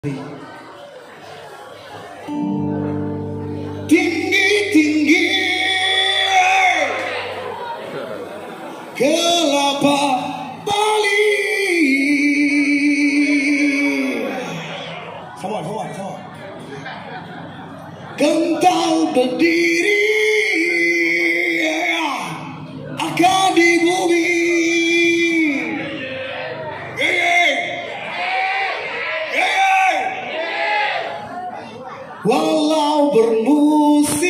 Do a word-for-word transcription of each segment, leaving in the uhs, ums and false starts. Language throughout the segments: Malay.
Tinggi-tinggi kelapa Bali. Sama, sama, sama. Kental berdiri akan di bumi. Walau bermusim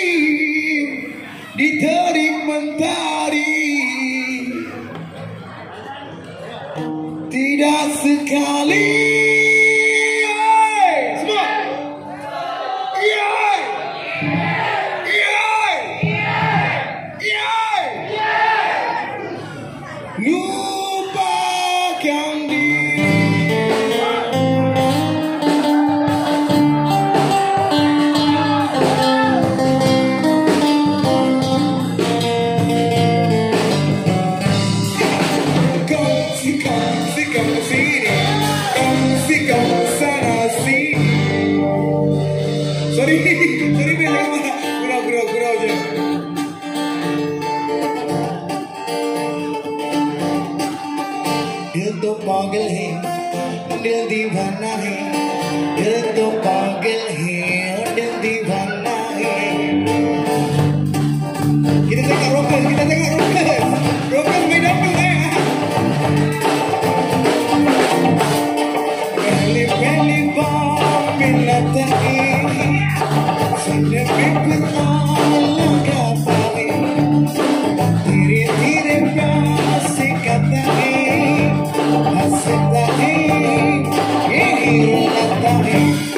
di terik mentari, tidak sekali semua iya iya iya lupakan diri. Sorry, sorry bilang mana? Gurau, gurau, gurau je. Dia tu pagal hai, dia divana hai. Dia tu pagal hai, dia divana hai. Kita tengok rocker, kita tengok rocker. Rocker main double hai. Pehli pehli baar mila tahi. धीरे-धीरे प्यार से कहता है, हंसता है, यही लगता है।